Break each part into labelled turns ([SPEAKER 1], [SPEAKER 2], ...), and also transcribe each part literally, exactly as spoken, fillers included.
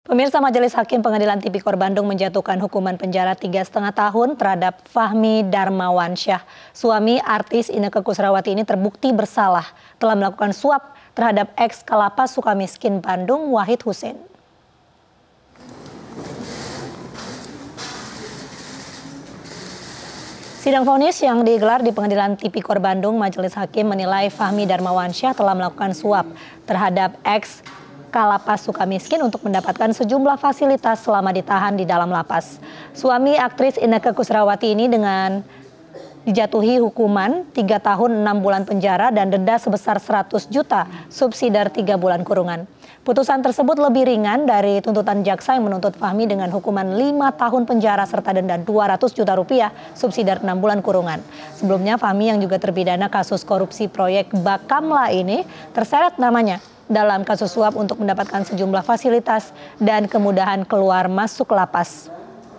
[SPEAKER 1] Pemirsa, Majelis Hakim Pengadilan Tipikor Bandung menjatuhkan hukuman penjara tiga setengah tahun terhadap Fahmi Darmawansyah. Suami artis Inneke Koesherawati ini terbukti bersalah telah melakukan suap terhadap eks Kalapas Sukamiskin Bandung, Wahid Hussein. Sidang vonis yang digelar di Pengadilan Tipikor Bandung, Majelis Hakim menilai Fahmi Darmawansyah telah melakukan suap terhadap eks Kalapas Sukamiskin untuk mendapatkan sejumlah fasilitas selama ditahan di dalam lapas. Suami aktris Inneke Koesherawati ini dengan dijatuhi hukuman tiga tahun enam bulan penjara dan denda sebesar seratus juta subsidiar tiga bulan kurungan. Putusan tersebut lebih ringan dari tuntutan jaksa yang menuntut Fahmi dengan hukuman lima tahun penjara serta denda dua ratus juta rupiah subsidiar enam bulan kurungan. Sebelumnya Fahmi yang juga terpidana kasus korupsi proyek Bakamla ini terseret namanya dalam kasus suap untuk mendapatkan sejumlah fasilitas dan kemudahan keluar masuk lapas.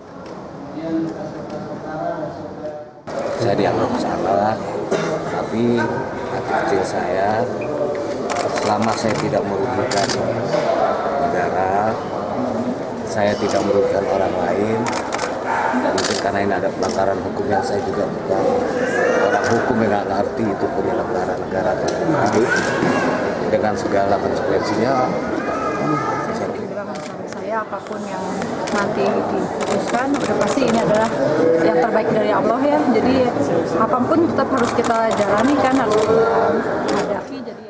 [SPEAKER 2] Saya dianggap salah, tapi hati kecil saya, selama saya tidak merugikan negara, saya tidak merugikan orang lain, mungkin karena ini ada pelanggaran hukum yang saya juga bukan orang hukum yang nggak ngerti itu penyelenggara negara hidup dengan segala konsekuensinya.
[SPEAKER 3] Saya apapun yang nanti diputuskan, udah pasti ini adalah yang terbaik dari Allah ya. Jadi apapun tetap harus kita jalani kan, harus kita hadapi. Jadi